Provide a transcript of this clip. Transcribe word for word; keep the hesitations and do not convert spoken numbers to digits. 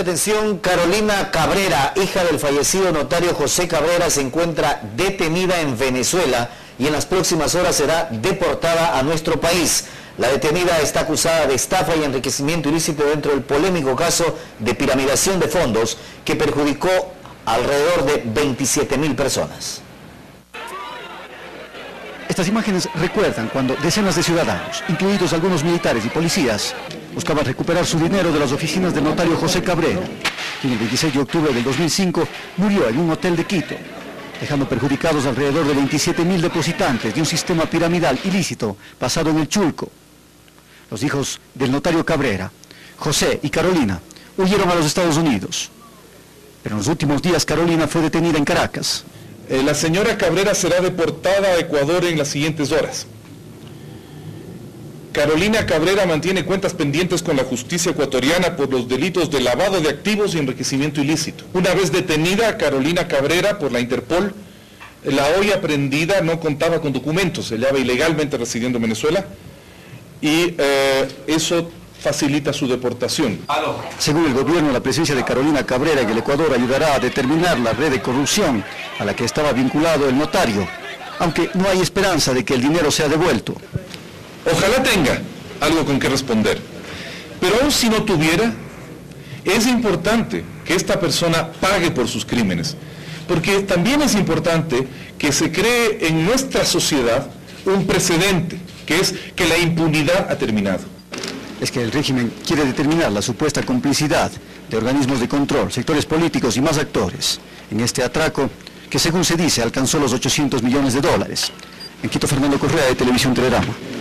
atención, Carolina Cabrera, hija del fallecido notario José Cabrera, se encuentra detenida en Venezuela y en las próximas horas será deportada a nuestro país. La detenida está acusada de estafa y enriquecimiento ilícito dentro del polémico caso de piramidación de fondos que perjudicó alrededor de veintisiete mil personas. Estas imágenes recuerdan cuando decenas de ciudadanos, incluidos algunos militares y policías, buscaban recuperar su dinero de las oficinas del notario José Cabrera, quien el veintiséis de octubre del dos mil cinco murió en un hotel de Quito, dejando perjudicados alrededor de veintisiete mil depositantes de un sistema piramidal ilícito basado en el Chulco. Los hijos del notario Cabrera, José y Carolina, huyeron a los Estados Unidos. Pero en los últimos días Carolina fue detenida en Caracas. Eh, la señora Cabrera será deportada a Ecuador en las siguientes horas. Carolina Cabrera mantiene cuentas pendientes con la justicia ecuatoriana por los delitos de lavado de activos y enriquecimiento ilícito. Una vez detenida Carolina Cabrera por la Interpol, la hoy aprehendida no contaba con documentos, se hallaba ilegalmente residiendo en Venezuela y eh, eso facilita su deportación. Según el gobierno, la presencia de Carolina Cabrera en el Ecuador ayudará a determinar la red de corrupción a la que estaba vinculado el notario, aunque no hay esperanza de que el dinero sea devuelto. Ojalá tenga algo con que responder, pero aún si no tuviera, es importante que esta persona pague por sus crímenes, porque también es importante que se cree en nuestra sociedad un precedente, que es que la impunidad ha terminado. Es que el régimen quiere determinar la supuesta complicidad de organismos de control, sectores políticos y más actores en este atraco que, según se dice, alcanzó los ochocientos millones de dólares. En Quito, Fernando Correa, de Televisión Telerama.